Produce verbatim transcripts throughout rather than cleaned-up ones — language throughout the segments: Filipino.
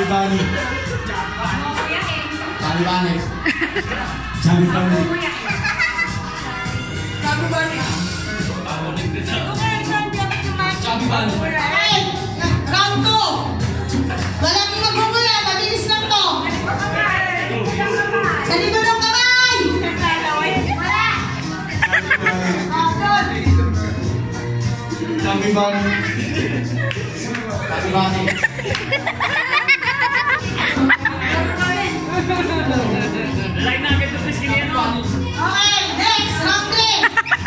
Bani. Bani Bani. Chubby Bani. Chubby Bani. Chubby Bani. Hey! Round two! Wala kang magbubuya, mabilis lang to! Sa likod ng kamay! Wala! Chubby Bani. Chubby Bani. Like namin ito sa Siliano. Okay, next! Round three!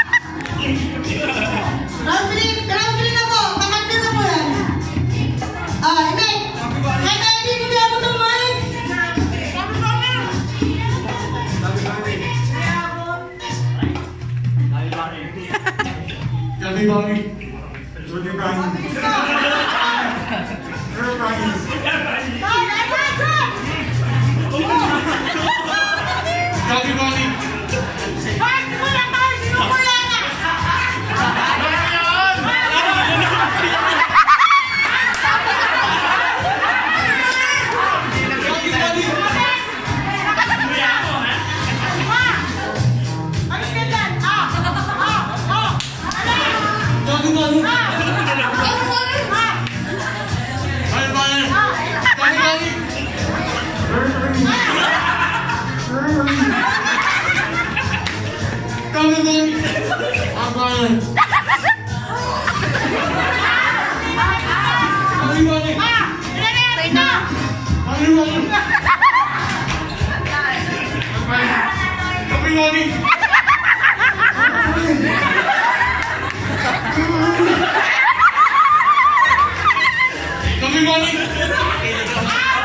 Round three! Round three na po! Pangatlo na po yan! Ah, hindi! Kaya tayo hindi mo diyan mo tumahin! Chubby Bani. Chubby Bani. Chubby Bani. Mark! Mula ka! Sinumula ka! Alis ka dyan! Ah! Ah! Ah! Chubby Bani. Ah! Ah! Chubby Bani. Chubby Bani. Chubby Bani. I'm Brian. Chubby Bani. Ah! Ilan na! Chubby Bani. Chubby Bani. Chubby Bani.